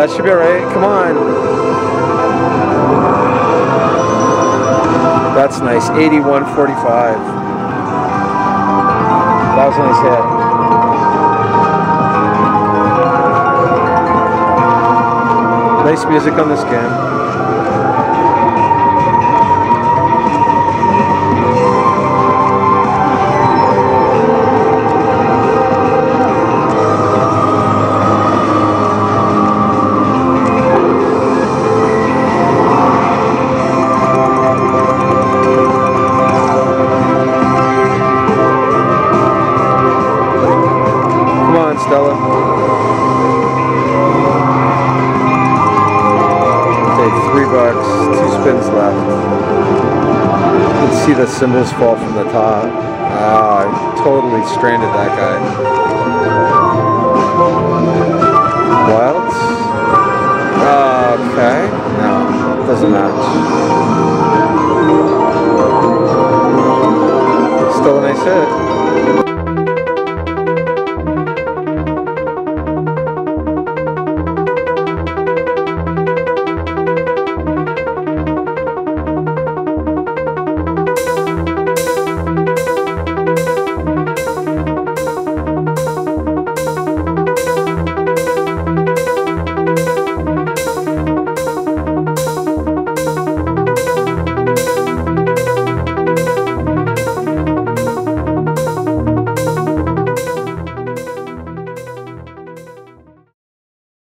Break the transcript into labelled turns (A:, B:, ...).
A: that should be alright. Come on. That's nice. 81.45. That was a nice hit. Nice music on this game. Stella. Okay, $3, 2 spins left. You can see the cymbals fall from the top. Ah, I totally stranded that guy. Wilds? Okay. No, doesn't match. Still a nice hit.